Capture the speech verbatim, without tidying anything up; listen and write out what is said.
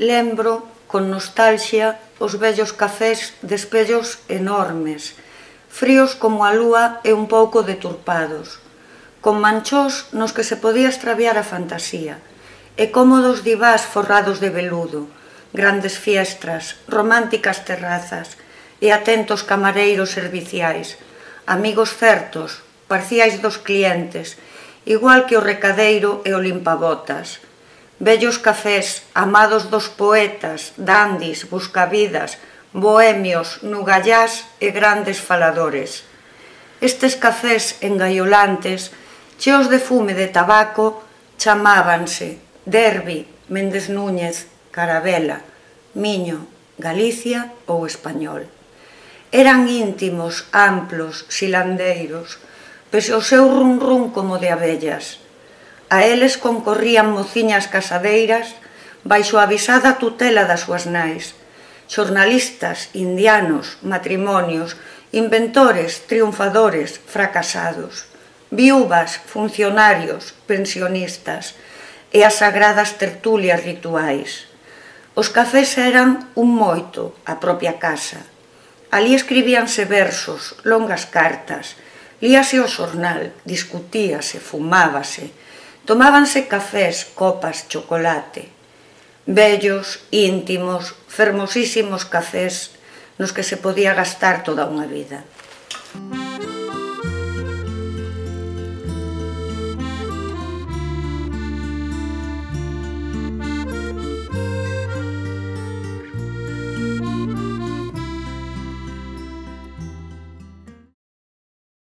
lembro, con nostalxia, os vellos cafés de espellos enormes, fríos como a lúa e un pouco deturpados, con manchós nos que se podía extraviar a fantasía, e cómodos divás forrados de veludo, grandes fiestras, románticas terrazas e atentos camareiros serviciais, amigos certos, parciais dos clientes, igual que o recadeiro e o limpabotas, vellos cafés, amados dos poetas, dandis, buscavidas, bohemios, nugallás e grandes faladores. Estes cafés engaiolantes, cheos de fume de tabaco, chamábanse Derbi, Méndez Núñez, Carabela, Miño, Galicia ou Español. Eran íntimos, amplos, silandeiros, pese ao seu run run como de abellas. A eles concorrían mociñas casadeiras baixo a avisada tutela das súas nais, xornalistas, indianos, matrimonios, inventores, triunfadores, fracasados, viúvas, funcionarios, pensionistas e as sagradas tertulias rituais. Os cafés eran un moito, a propia casa. Alí escribíanse versos, longas cartas, líase o xornal, discutíase, fumábase, tomábanse cafés, copas, chocolate. Bellos, íntimos, fermosísimos cafés nos que se podía gastar toda unha vida.